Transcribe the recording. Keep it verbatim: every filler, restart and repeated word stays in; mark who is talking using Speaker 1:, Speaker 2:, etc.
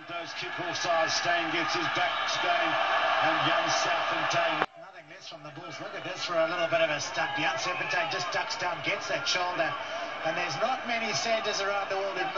Speaker 1: Those kick-off sides, Stein gets his back Stein and Jan Serfontein.
Speaker 2: Nothing less from the Bulls. Look at this for a little bit of a stunt. Jan Serfontein just ducks down, gets that shoulder, and there's not many centres around the world who